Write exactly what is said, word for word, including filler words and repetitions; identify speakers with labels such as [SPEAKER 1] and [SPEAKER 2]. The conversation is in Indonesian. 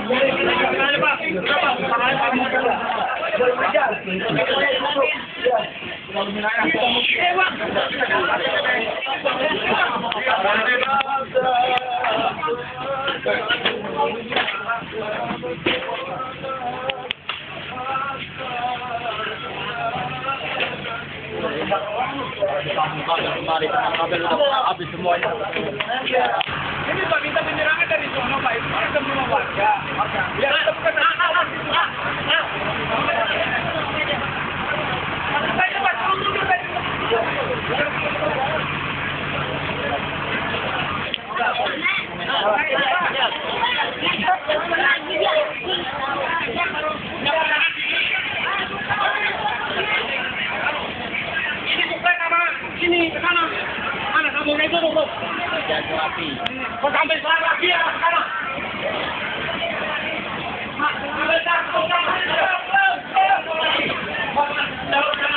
[SPEAKER 1] Kemarin kabel udah habis semuanya.
[SPEAKER 2] Ini Pak minta penyerangan dari sono Pak, itu kan semua warga. Ya, tetap kan. Saya Pak, turun dulu tadi. Ini bukan nama ini ke sana. Mana kamu itu dulu?
[SPEAKER 1] Jangan api.
[SPEAKER 2] Kau sampai sekarang lagi ya sekarang. Nah,